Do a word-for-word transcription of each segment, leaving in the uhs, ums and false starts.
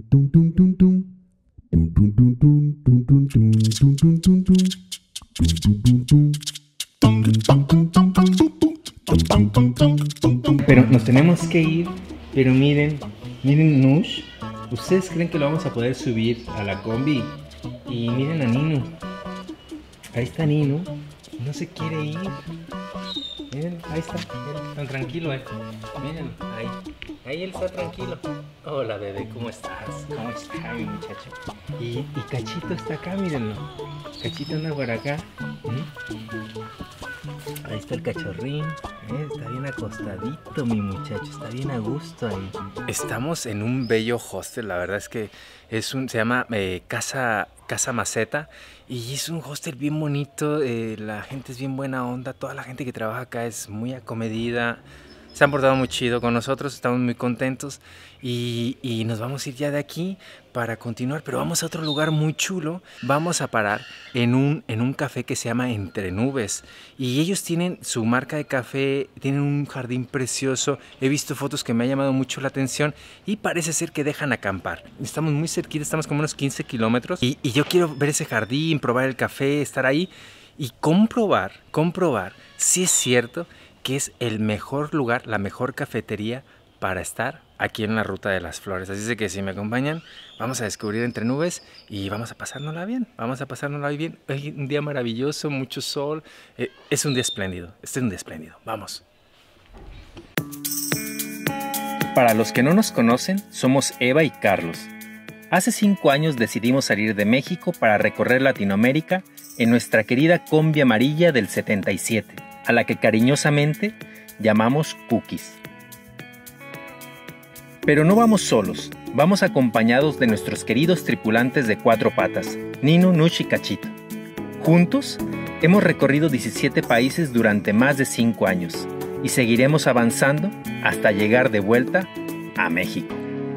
Pero nos tenemos que ir, pero miren, miren Nush, ¿ustedes creen que lo vamos a poder subir a la combi? Y miren a Nino, ahí está Nino, no se quiere ir, miren, ahí está, miren, tan tranquilo eh, miren, ahí, ahí él está tranquilo. Hola bebé, ¿cómo estás? ¿Cómo está mi muchacho? Y, y Cachito está acá, mírenlo, Cachito anda por acá. ¿Mm? Ahí está el cachorrín, ¿eh? Está bien acostadito mi muchacho, está bien a gusto ahí. Estamos en un bello hostel, la verdad es que es un, se llama eh, Casa, Casa Maceta y es un hostel bien bonito, eh, la gente es bien buena onda, toda la gente que trabaja acá es muy acomedida. Se han portado muy chido con nosotros, estamos muy contentos y, y nos vamos a ir ya de aquí para continuar, pero vamos a otro lugar muy chulo. Vamos a parar en un, en un café que se llama Entre Nubes y ellos tienen su marca de café, tienen un jardín precioso. He visto fotos que me ha llamado mucho la atención y parece ser que dejan acampar. Estamos muy cerquita, estamos como unos quince kilómetros y, y yo quiero ver ese jardín, probar el café, estar ahí y comprobar, comprobar si es cierto que es el mejor lugar, la mejor cafetería para estar aquí en la Ruta de las Flores. Así es que si me acompañan, vamos a descubrir Entre Nubes y vamos a pasárnosla bien, vamos a pasárnosla bien. Hay un día maravilloso, mucho sol, eh, es un día espléndido, este es un día espléndido, vamos. Para los que no nos conocen, somos Eva y Carlos. Hace cinco años decidimos salir de México para recorrer Latinoamérica en nuestra querida combi amarilla del setenta y siete. A la que cariñosamente llamamos Cookies. Pero no vamos solos, vamos acompañados de nuestros queridos tripulantes de cuatro patas, Nino, Nush y Cachito. Juntos, hemos recorrido diecisiete países durante más de cinco años y seguiremos avanzando hasta llegar de vuelta a México.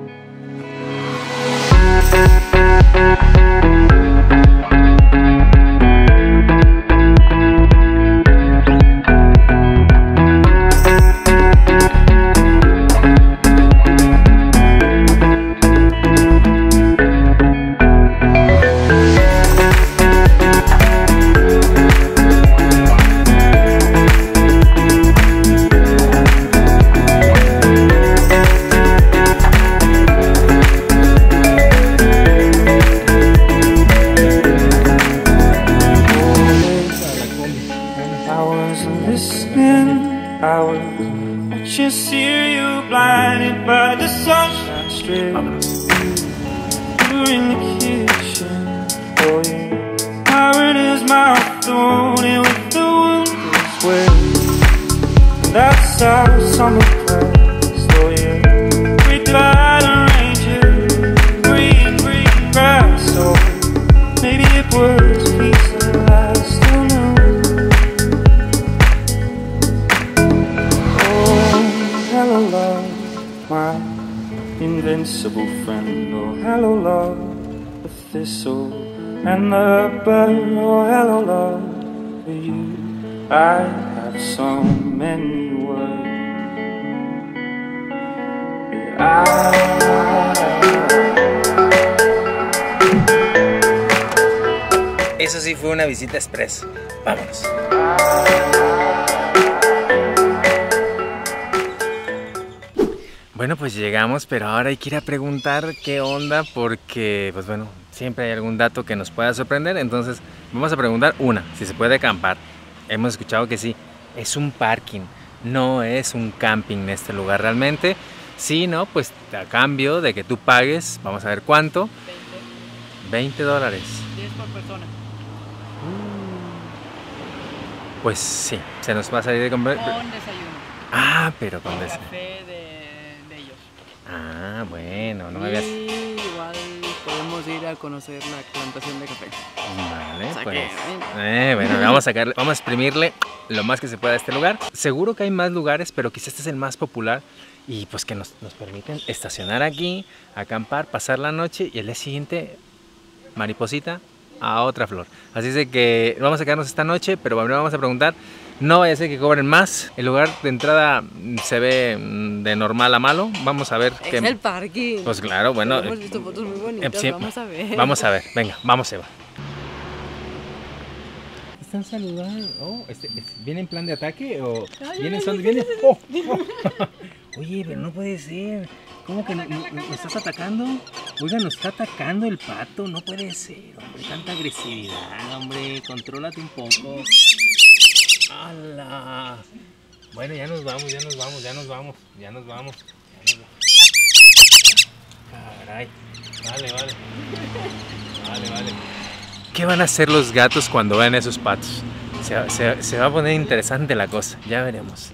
Invincible friend, oh hello love, the thistle and the bird, oh hello love, for you I have so many words. Eso sí fue una visita express. Vámonos. Bueno, pues llegamos, pero ahora hay que ir a preguntar qué onda porque, pues bueno, siempre hay algún dato que nos pueda sorprender. Entonces vamos a preguntar una, si se puede acampar. Hemos escuchado que sí, es un parking, no es un camping en este lugar realmente. Si no, pues a cambio de que tú pagues, vamos a ver cuánto. veinte dólares. diez por persona. Pues sí, se nos va a salir de comprar. Con desayuno. Ah, pero con desayuno. Café de, de ellos. Ah, bueno, no me y habías... igual podemos ir a conocer la plantación de café. Vale, O sea pues... que, Eh, bueno, vamos a sacarle, vamos a exprimirle lo más que se pueda a este lugar. Seguro que hay más lugares, pero quizás este es el más popular. Y pues que nos, nos permiten estacionar aquí, acampar, pasar la noche y el día siguiente, mariposita, a otra flor. Así es de que vamos a quedarnos esta noche, pero primero vamos a preguntar. No vaya a ser que cobren más. El lugar de entrada se ve de normal a malo. Vamos a ver. Es qué... el parking. Pues claro, bueno. Hemos visto fotos muy bonitas, eh, sí, vamos a ver. Vamos a ver, venga, vamos Eva. ¿Están saludando? Oh, este, este, ¿viene en plan de ataque o vienen son vienen? Oh, oh. Oye, pero no puede ser. ¿Cómo que nos estás atacando? Oiga, nos está atacando el pato. No puede ser, hombre. Tanta agresividad, hombre. Contrólate un poco. ¡Hala! Bueno, ya nos vamos, ya nos vamos, ya nos vamos, ya nos vamos. Ya nos vamos. Caray. Vale, vale. Vale, vale. ¿Qué van a hacer los gatos cuando vean esos patos? Se, se, se va a poner interesante la cosa, ya veremos.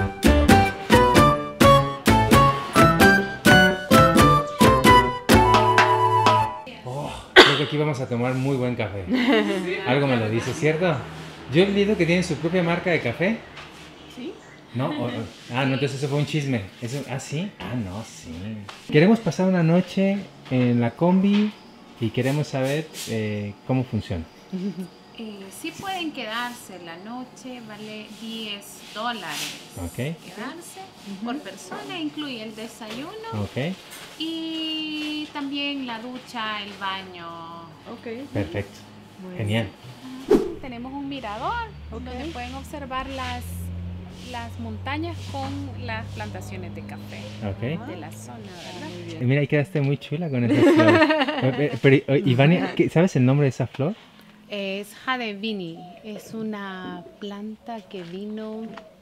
Oh, creo que aquí vamos a tomar muy buen café. Algo me lo dice, ¿cierto? Yo he leído que tienen su propia marca de café. ¿Sí? ¿No? O, o, ah, no, entonces eso fue un chisme. Eso, ah, ¿sí? Ah, no, sí. Queremos pasar una noche en la combi y queremos saber eh, cómo funciona. Eh, sí pueden quedarse la noche, vale diez dólares. Ok. Quedarse uh-huh. por persona, incluye el desayuno. Ok. Y también la ducha, el baño. Ok. Perfecto. Bueno. Genial. Tenemos un mirador okay. donde pueden observar las, las montañas con las plantaciones de café okay. de la zona, ¿verdad? Muy bien. Mira, ahí quedaste muy chula con esa flor. Pero, Ivania, ¿sabes el nombre de esa flor? Es Jadevini, es una planta que vino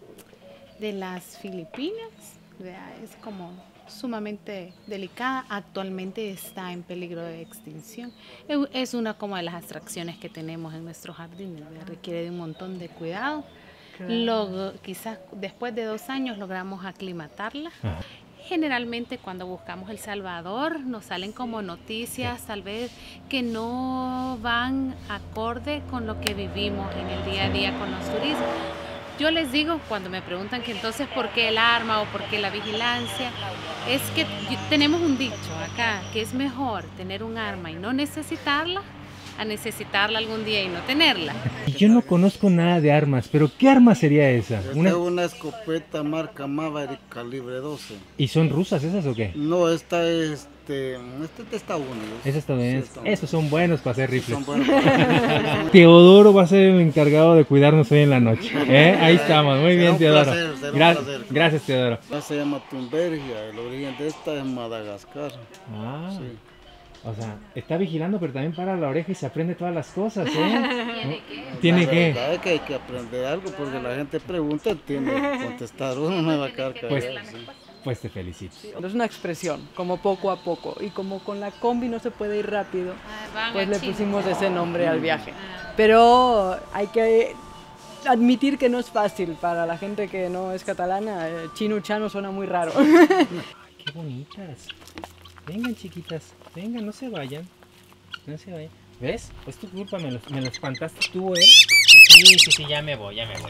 de las Filipinas, es como sumamente delicada, actualmente está en peligro de extinción. Es una como de las atracciones que tenemos en nuestros jardines, requiere de un montón de cuidado. Claro. Luego, quizás después de dos años logramos aclimatarla. Ajá. Generalmente cuando buscamos El Salvador nos salen como noticias tal vez que no van acorde con lo que vivimos en el día a día con los turistas. Yo les digo cuando me preguntan que entonces por qué el arma o por qué la vigilancia, es que tenemos un dicho acá que es mejor tener un arma y no necesitarla a necesitarla algún día y no tenerla. Yo no conozco nada de armas, pero ¿qué arma sería esa? Esta una... es una escopeta marca Maverick calibre doce. ¿Y son rusas esas o qué? No, esta es este, este es de Estados Unidos. Es estadounidense. Sí, esos son buenos para hacer rifles. Son buenos para... Teodoro va a ser el encargado de cuidarnos hoy en la noche. ¿Eh? Ahí estamos, muy bien, Teodoro. Placer, Gra gracias, Teodoro. Esta se llama Tumbergia, el origen de esta es Madagascar. Ah. Sí. O sea, está vigilando, pero también para la oreja y se aprende todas las cosas, ¿eh? ¿Tiene qué? ¿Tiene qué? La verdad es que hay que aprender algo porque la gente pregunta, tiene que contestar, uno no va a quedar callado. Pues, pues te felicito. Sí, es una expresión, como poco a poco, y como con la combi no se puede ir rápido, pues le pusimos ese nombre al viaje. Pero hay que admitir que no es fácil para la gente que no es catalana, chino chano suena muy raro. ¡Qué bonitas! Vengan, chiquitas, vengan, no se vayan, no se vayan. ¿Ves? Es tu culpa, me lo, me lo espantaste tú, ¿eh? Sí, sí, sí, ya me voy, ya me voy.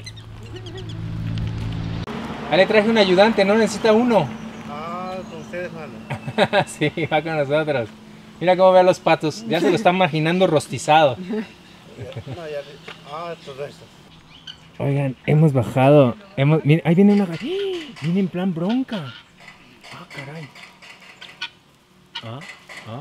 Ah, le traje un ayudante, no necesita uno. Ah, con ustedes, mano. Sí, va con nosotros. Mira cómo ve a los patos, ya se lo están imaginando rostizado. No, ya, ah, todo esto. Oigan, hemos bajado, hemos, miren, ahí viene una gallina, viene en plan bronca. Ah, caray. Ah, ah,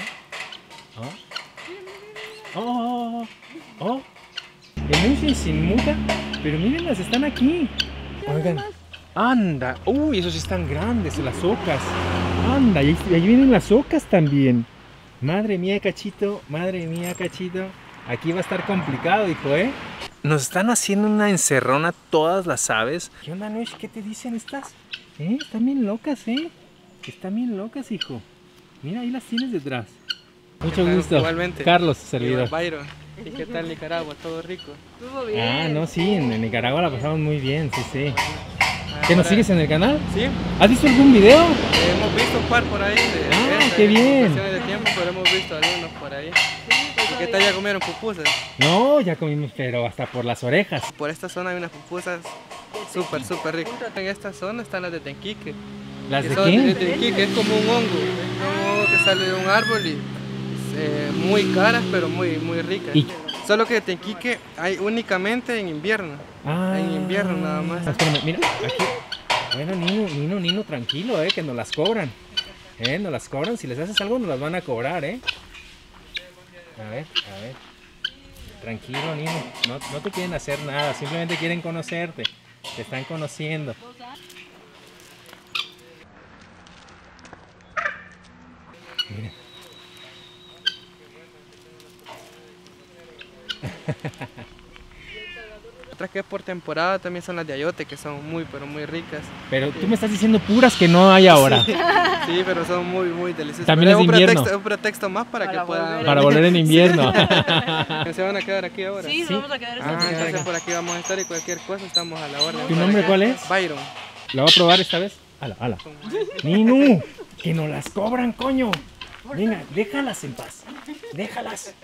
ah, oh, oh, oh, el Mushi se inmuta, pero mírenlas, están aquí. Oigan, anda, uy, esos están grandes, las ocas. Anda, y ahí vienen las ocas también. Madre mía, Cachito, madre mía, Cachito. Aquí va a estar complicado, hijo, ¿eh? Nos están haciendo una encerrona todas las aves. ¿Qué onda, Nush? ¿Qué te dicen estas? ¿Eh? Están bien locas, ¿eh? Están bien locas, hijo. Mira, ahí las tienes detrás. Mucho gusto. Igualmente. Carlos, servidor. Byron. ¿Y qué tal Nicaragua? ¿Todo rico? Estuvo bien. Ah, no, sí, en Nicaragua la pasamos muy bien, sí, sí. Ah, ¿Que nos sigues en el canal? Sí. ¿Has visto algún video? Eh, hemos visto un par por ahí. De, Ah, esta, qué en bien. cuestiones de tiempo, pero hemos visto algunos por ahí. ¿Y qué tal ya comieron pupusas? No, ya comimos, pero hasta por las orejas. Por esta zona hay unas pupusas súper, súper ricas. En esta zona están las de tenquique. ¿Las que de son quién? De tenquique, es como un hongo. Es un hongo que sale de un árbol y eh, muy caras, pero muy, muy ricas. ¿Y? Solo que Tenquique hay únicamente en invierno. Ah, en invierno nada más. Espérame, mira, aquí. Bueno, Nino, Nino, Nino, tranquilo, eh, que nos las cobran. Eh, nos las cobran, si les haces algo nos las van a cobrar, eh. A ver, a ver. Tranquilo, Nino, no, no te quieren hacer nada, simplemente quieren conocerte. Te están conociendo. Mira. Otras que es por temporada también son las de ayote, que son muy, pero muy ricas. Pero tú me estás diciendo puras que no hay ahora. Sí, sí, pero son muy, muy deliciosas. También es de un invierno. Pretexto, un pretexto más para, para que puedan... Para volver en invierno. ¿Se van a quedar aquí ahora? Sí, Sí. vamos a quedar Ah, esta entonces por aquí vamos a estar y cualquier cosa estamos a la orden. ¿Tu nombre cuál es? Byron. ¿La va a probar esta vez? Ala, ala. Nino, que nos las cobran, coño. Venga, déjalas en paz. Déjalas.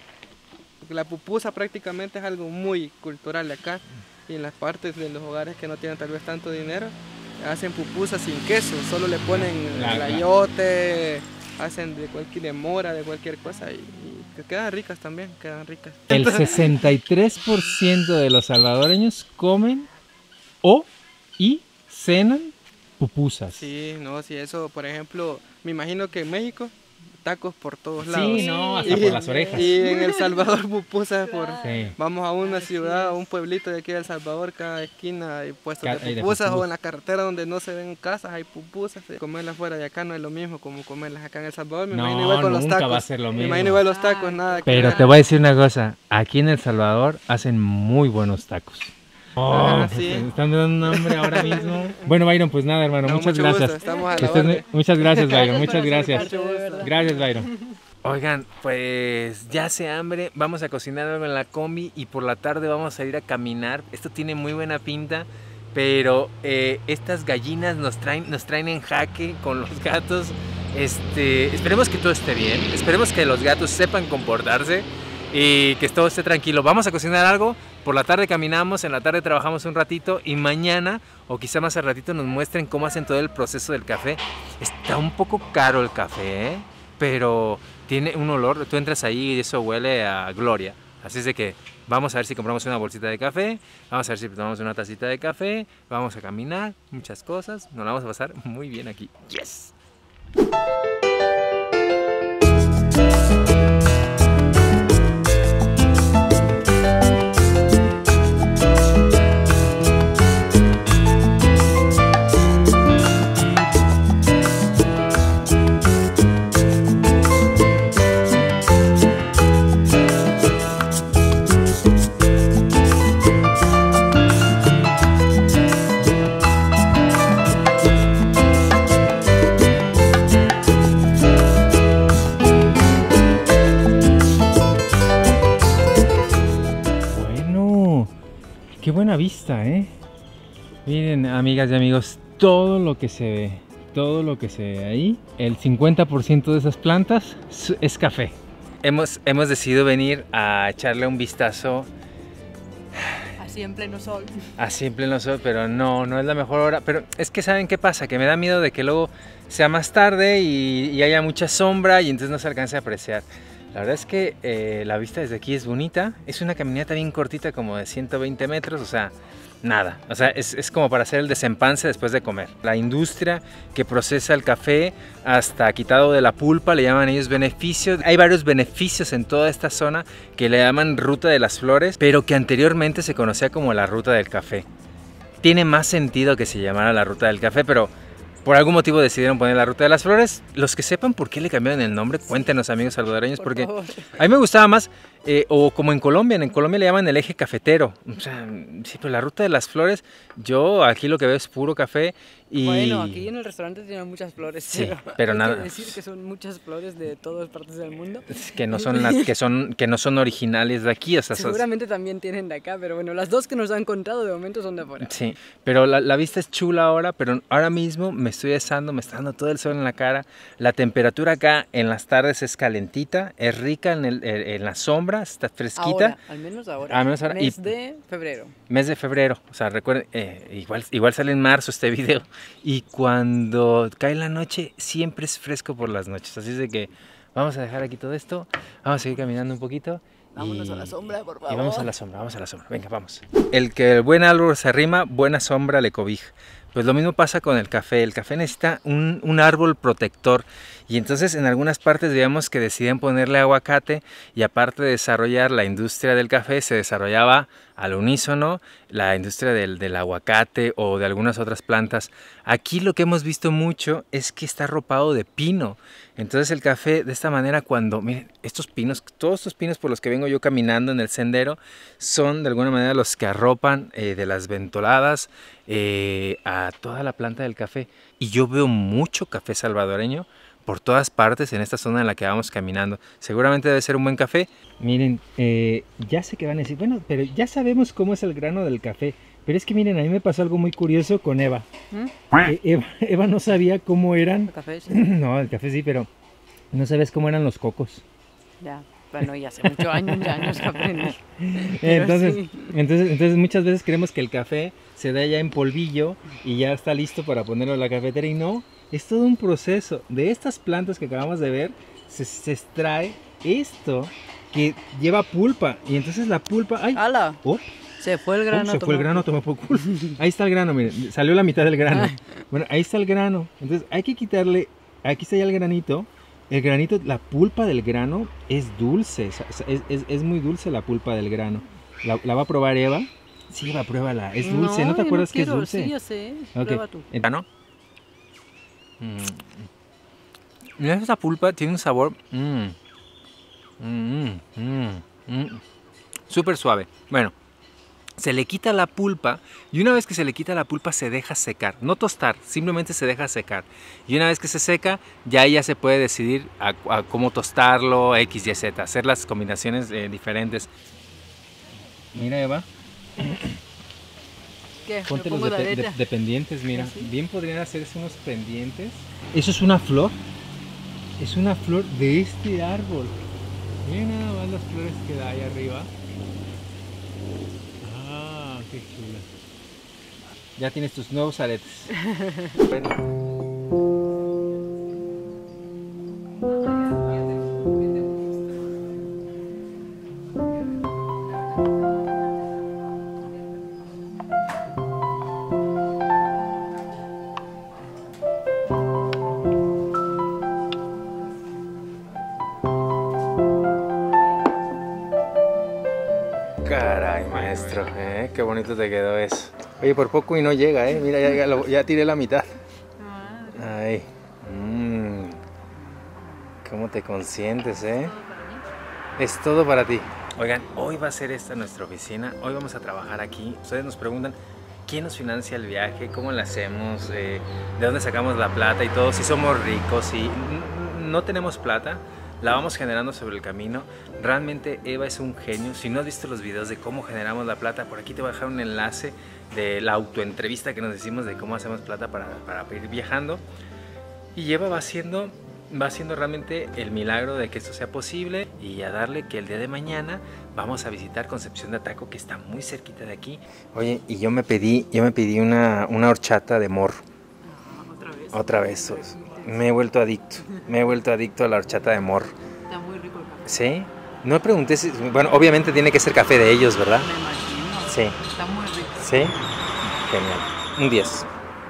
La pupusa prácticamente es algo muy cultural de acá. Y en las partes de los hogares que no tienen tal vez tanto dinero, hacen pupusas sin queso, solo le ponen La- el la- ayote, hacen de cualquier de mora, de cualquier cosa y, y que quedan ricas también, quedan ricas. El sesenta y tres por ciento de los salvadoreños comen o y cenan pupusas. Sí, no, sí, eso, por ejemplo, me imagino que en México, tacos por todos lados. Sí, no, hasta Y- por las orejas. Y en El Salvador pupusas por... Sí. Vamos a una ciudad, a un pueblito de aquí de El Salvador, cada esquina hay puestos Ca- de hay de pupusas, pupusas. o en la carretera donde no se ven casas hay pupusas. Comerlas fuera de acá no es lo mismo como comerlas acá en El Salvador. Me No, imagino igual con los nunca tacos. va a ser lo Me mismo. imagino igual los tacos, nada que Pero ver. te voy a decir una cosa, aquí en El Salvador hacen muy buenos tacos. Oh, Ah, sí. me están dando un hambre ahora mismo. Bueno, Byron, pues nada, hermano, No, muchas mucho gracias. gusto, estamos a Que la estés muy- orden. muchas gracias, Byron, muchas por gracias. acercarte, de verdad. Gracias, Byron. Oigan, pues ya hace hambre, vamos a cocinar algo en la combi y por la tarde vamos a ir a caminar. Esto tiene muy buena pinta, pero eh, estas gallinas nos traen, nos traen en jaque con los gatos. Este, esperemos que todo esté bien, esperemos que los gatos sepan comportarse y que todo esté tranquilo. Vamos a cocinar algo, por la tarde caminamos, en la tarde trabajamos un ratito y mañana o quizá más al ratito nos muestren cómo hacen todo el proceso del café. Está un poco caro el café, ¿eh? Pero tiene un olor, tú entras ahí y eso huele a gloria. Así es de que vamos a ver si compramos una bolsita de café, vamos a ver si tomamos una tacita de café, vamos a caminar, muchas cosas, nos la vamos a pasar muy bien aquí. Yes. Bueno, qué buena vista, ¿eh? Miren, amigas y amigos, todo lo que se ve, todo lo que se ve ahí, el cincuenta por ciento de esas plantas es- es café. Hemos, hemos decidido venir a echarle un vistazo Así en pleno sol. así en pleno sol, pero no, no es la mejor hora. Pero es que ¿saben qué pasa? Que me da miedo de que luego sea más tarde y, y haya mucha sombra y entonces no se alcance a apreciar. La verdad es que eh, la vista desde aquí es bonita. Es una caminata bien cortita, como de ciento veinte metros, o sea, nada. O sea, es, es como para hacer el desempance después de comer. La industria que procesa el café hasta quitado de la pulpa, le llaman ellos beneficios. Hay varios beneficios en toda esta zona que le llaman Ruta de las Flores, pero que anteriormente se conocía como la Ruta del Café. Tiene más sentido que se llamara la Ruta del Café, pero por algún motivo decidieron poner la Ruta de las Flores. Los que sepan por qué le cambiaron el nombre, cuéntenos, amigos salvadoreños, Por porque favor. a mí me gustaba más, eh, o como en Colombia, en Colombia le llaman el eje cafetero. O sea, sí, pero la Ruta de las Flores, yo aquí lo que veo es puro café y... Bueno, aquí en el restaurante tienen muchas flores. Sí, pero, pero hay nada. que decir que son muchas flores de todas partes del mundo. que no son las que son que no son originales de aquí, o sea, son- Seguramente también tienen de acá, pero bueno, las dos que nos han contado de momento son de afuera. sí, pero la, la vista es chula ahora, pero ahora mismo me estoy asando, me está dando todo el sol en la cara. La temperatura acá en las tardes es calentita, es rica en, el- en- en la sombra sombra, está fresquita. Ahora, al menos ahora. Al menos ahora. Mes Y, de febrero. Mes de febrero. O sea, recuerden, eh, igual, igual sale en marzo este video. Y cuando cae la noche, siempre es fresco por las noches. Así es de que vamos a dejar aquí todo esto. Vamos a seguir caminando un poquito. Vámonos y, a la sombra, por favor. Y vamos a la sombra, vamos a la sombra. Venga, vamos. El que el buen árbol se arrima, buena sombra le cobija. Pues lo mismo pasa con el café. El café necesita un, un árbol protector. Y entonces en algunas partes veíamos que deciden ponerle aguacate y aparte de desarrollar la industria del café, se desarrollaba al unísono la industria del, del aguacate o de algunas otras plantas. Aquí lo que hemos visto mucho es que está arropado de pino. Entonces el café de esta manera cuando, miren, estos pinos, todos estos pinos por los que vengo yo caminando en el sendero, son de alguna manera los que arropan eh, de las ventoladas eh, a toda la planta del café. Y yo veo mucho café salvadoreño por todas partes en esta zona en la que vamos caminando. Seguramente debe ser un buen café. Miren, eh, ya sé que van a decir, bueno, pero ya sabemos cómo es el grano del café. Pero es que miren, a mí me pasó algo muy curioso con Eva. ¿Mm? Eh, Eva, Eva no sabía cómo eran... ¿El café? Sí. No, el café sí, pero no sabes cómo eran los cocos. Ya, bueno, ya hace muchos años, ya años que aprendí. Entonces, sí. entonces, entonces muchas veces creemos que el café se da ya en polvillo y ya está listo para ponerlo en la cafetera y no. Es todo un proceso. De estas plantas que acabamos de ver, se, se extrae esto que lleva pulpa. Y entonces la pulpa... ¡Ay! ¡Hala! Oh, se fue el grano. oh, se fue el grano, tomó por culo. Ahí está el grano, miren. Salió la mitad del grano. Bueno, ahí está el grano. Entonces hay que quitarle... Aquí está ya el granito. El granito, la pulpa del grano es dulce. Es, es, es muy dulce la pulpa del grano. ¿La, la va a probar Eva? Sí, Eva, pruébala. Es dulce. ¿No, ¿No te acuerdas no que es dulce? Sí, ya sé. Okay. Prueba tú. ¿El grano? Mm. Esta pulpa tiene un sabor mm, mm, mm, mm, súper suave. Bueno, se le quita la pulpa y una vez que se le quita la pulpa se deja secar, no tostar, simplemente se deja secar. Y una vez que se seca, ya ya se puede decidir a, a cómo tostarlo, X, Y, Z, hacer las combinaciones eh, diferentes. Mira, Eva. ¿Qué? Ponte los de, de, de pendientes, mira. ¿Sí? Bien podrían hacerse unos pendientes. Eso es una flor. Es una flor de este árbol. Miren nada más las flores que da ahí arriba. Ah, qué chula. Ya tienes tus nuevos aretes. Bueno. Caray, maestro, ¿eh? Qué bonito te quedó eso. Oye, por poco y no llega, ¿eh? Mira, ya, ya, lo, ya tiré la mitad. Ay, mmm. ¿Cómo te consientes, eh? Es todo para ti. Oigan, hoy va a ser esta nuestra oficina. Hoy vamos a trabajar aquí. Ustedes nos preguntan, ¿quién nos financia el viaje? ¿Cómo lo hacemos? Eh, ¿De dónde sacamos la plata y todo? Si somos ricos, si no tenemos plata, la vamos generando sobre el camino. Realmente Eva es un genio. Si no has visto los videos de cómo generamos la plata, por aquí te voy a dejar un enlace de la autoentrevista que nos decimos de cómo hacemos plata para, para ir viajando. Y Eva va haciendo, va haciendo realmente el milagro de que esto sea posible y a darle que el día de mañana vamos a visitar Concepción de Ataco, que está muy cerquita de aquí. Oye, y yo me pedí, yo me pedí una, una horchata de morro. Ah, otra vez. Otra vez. Me he vuelto adicto. Me he vuelto adicto a la horchata de morro. Está muy rico el café. ¿Sí? No me pregunté si... Bueno, obviamente tiene que ser café de ellos, ¿verdad? Me imagino. Sí. Está muy rico. ¿Sí? Genial. Un diez.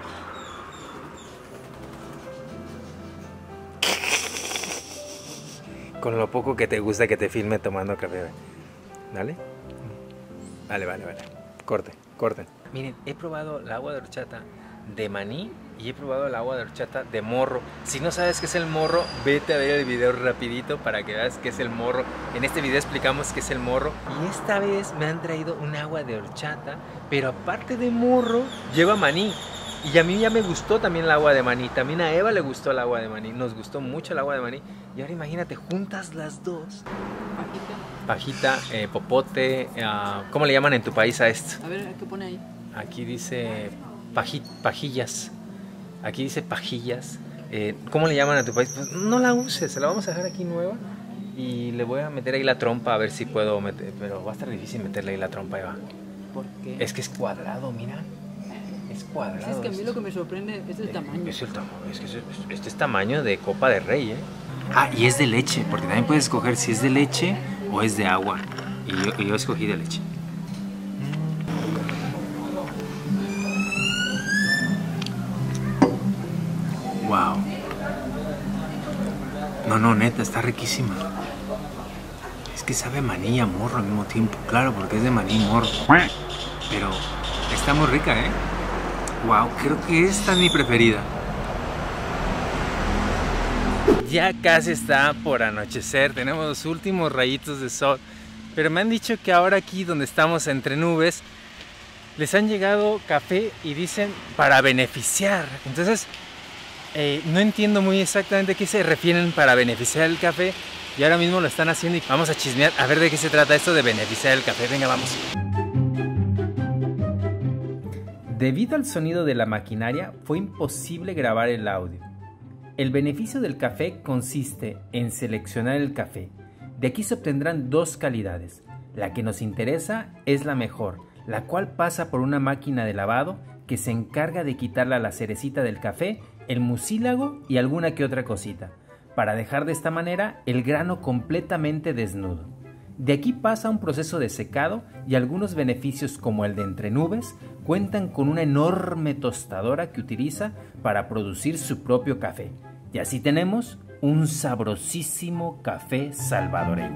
Con lo poco que te gusta que te filme tomando café. ¿Vale? Vale, vale, vale. Corte, corten. Miren, he probado el agua de horchata de maní y he probado el agua de horchata de morro. Si no sabes qué es el morro, vete a ver el video rapidito para que veas qué es el morro. En este video explicamos qué es el morro. Y esta vez me han traído un agua de horchata, pero aparte de morro, lleva maní. Y a mí ya me gustó también el agua de maní. También a Eva le gustó el agua de maní. Nos gustó mucho el agua de maní. Y ahora imagínate, juntas las dos. Pajita. Pajita, eh, popote. Uh, ¿Cómo le llaman en tu país a esto? A ver, ¿qué pone ahí? Aquí dice paji, pajillas. Aquí dice pajillas. Eh, ¿Cómo le llaman a tu país? Pues no la uses, se la vamos a dejar aquí nueva. Y le voy a meter ahí la trompa a ver si puedo meter, pero va a estar difícil meterle ahí la trompa, Eva. ¿Por qué? Es que es cuadrado, mira. Es cuadrado. Sí, es que a mí lo que me sorprende es el tamaño. Es el tamaño, es que este es tamaño de copa de rey, ¿eh? Ah, y es de leche, porque también puedes escoger si es de leche o es de agua. Y yo, y yo escogí de leche. Wow. No, no, neta, está riquísima. Es que sabe a maní y a morro al mismo tiempo. Claro, porque es de maní y morro. Pero está muy rica, ¿eh? Wow, creo que esta es mi preferida. Ya casi está por anochecer. Tenemos los últimos rayitos de sol. Pero me han dicho que ahora aquí donde estamos entre nubes, les han llegado café y dicen para beneficiar. Entonces, eh, no entiendo muy exactamente a qué se refieren para beneficiar el café. Y ahora mismo lo están haciendo y vamos a chismear a ver de qué se trata esto de beneficiar el café. Venga, vamos. Debido al sonido de la maquinaria, fue imposible grabar el audio. El beneficio del café consiste en seleccionar el café. De aquí se obtendrán dos calidades. La que nos interesa es la mejor, la cual pasa por una máquina de lavado que se encarga de quitarle a la cerecita del café, el mucílago y alguna que otra cosita, para dejar de esta manera el grano completamente desnudo. De aquí pasa un proceso de secado y algunos beneficios como el de entre nubes cuentan con una enorme tostadora que utiliza para producir su propio café. Y así tenemos un sabrosísimo café salvadoreño.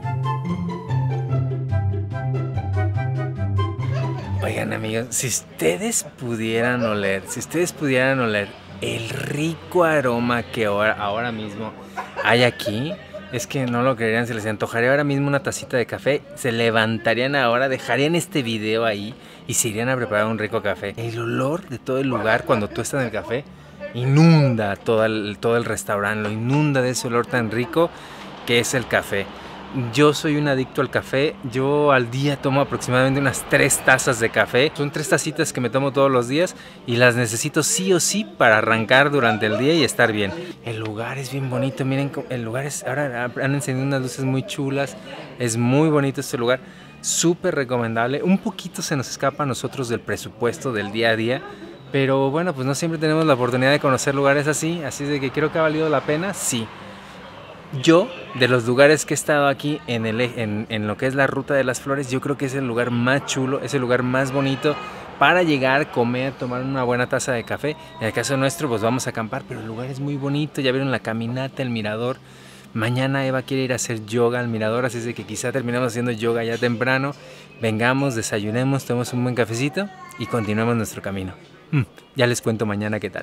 Oigan amigos, si ustedes pudieran oler, si ustedes pudieran oler el rico aroma que ahora, ahora mismo hay aquí, es que no lo creerían, se les antojaría ahora mismo una tacita de café, se levantarían ahora, dejarían este video ahí y se irían a preparar un rico café. El olor de todo el lugar cuando tú estás en el café inunda todo el, todo el restaurante, lo inunda de ese olor tan rico que es el café. Yo soy un adicto al café, yo al día tomo aproximadamente unas tres tazas de café. Son tres tacitas que me tomo todos los días y las necesito sí o sí para arrancar durante el día y estar bien. El lugar es bien bonito, miren, el lugar es, ahora han encendido unas luces muy chulas, es muy bonito este lugar, súper recomendable. Un poquito se nos escapa a nosotros del presupuesto del día a día, pero bueno, pues no siempre tenemos la oportunidad de conocer lugares así, así de que creo que ha valido la pena, sí. Yo, de los lugares que he estado aquí en, el, en, en lo que es la Ruta de las Flores, yo creo que es el lugar más chulo, es el lugar más bonito para llegar, comer, tomar una buena taza de café. En el caso nuestro, pues vamos a acampar, pero el lugar es muy bonito, ya vieron la caminata, el mirador. Mañana Eva quiere ir a hacer yoga al mirador, así es de que quizá terminemos haciendo yoga ya temprano. Vengamos, desayunemos, tomemos un buen cafecito y continuemos nuestro camino. Mm, ya les cuento mañana qué tal.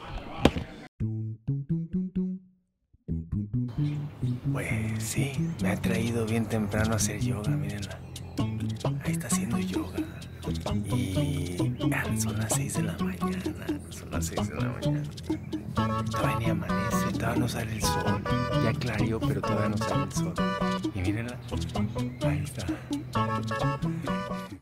Pues sí, me ha traído bien temprano a hacer yoga, mírenla. Ahí está haciendo yoga. Y ah, son las seis de la mañana, son las seis de la mañana. Todavía ni amanece, todavía no sale el sol. Ya clareó, pero todavía no sale el sol. Y mírenla, ahí está.